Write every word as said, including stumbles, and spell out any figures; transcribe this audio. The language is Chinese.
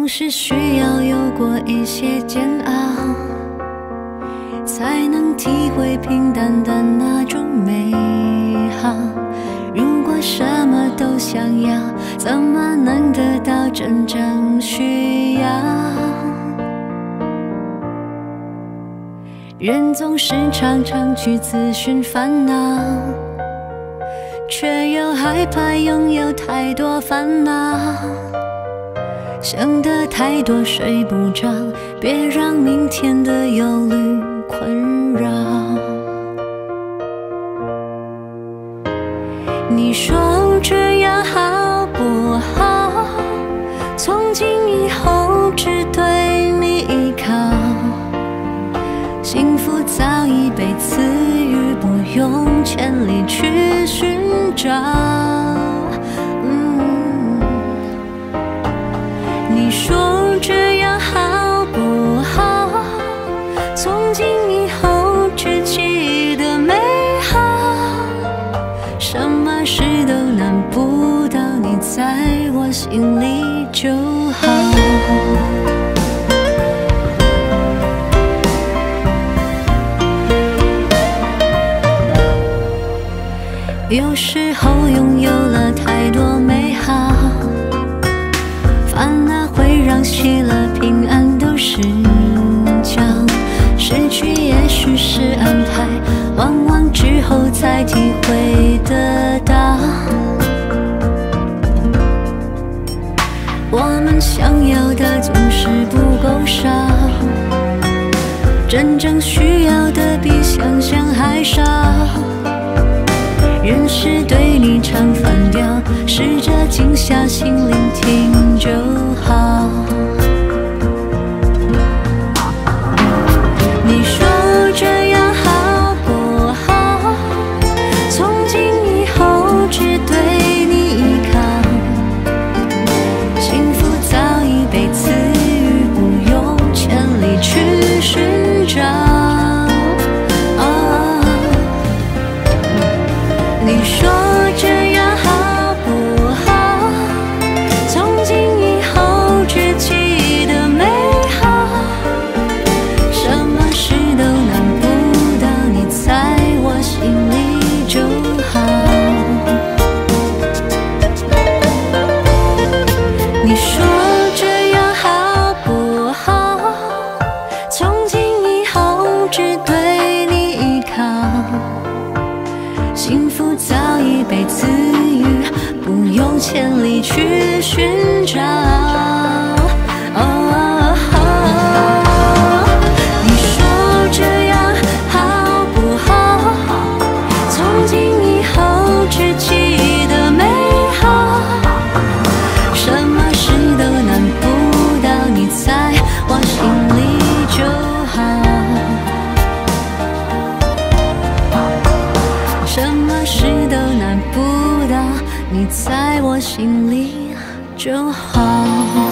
是需要有过一些煎熬，才能体会平淡的那种美好。如果什么都想要，怎么能得到真正需要？人总是常常去自寻烦恼，却又害怕拥有太多烦恼。想得太多睡不着，别让明天的忧虑困扰。你说这样好不好？从今以后只对你依靠，幸福早已被赐予，不用千里去寻找。你说这样好不好？从今以后只记得美好，什么事都难不倒你，在我心里就好。有时候拥有了太多美好，反而会让喜乐平安都失焦。失去也许是安排，往往之后才体会得到。我们想要的总是不够少，真正需要的比想象还少。人是对你唱反调，试着静下心聆听就好。你说这样好不好？从今以后只对你依靠，幸福早已被赐予，不用千里去寻找。你说这样好不好？从今以后只记得美好，什么事都难不倒你，在我心里就好。你说这样好不好？从今以后只对你依靠，幸福早已被赐予，不用千里去寻找。哦哦、你说这样好不好？从今以后只记得美好，什么事都难不倒你，在我心里就好。什么事都难不倒你，在我心里就好。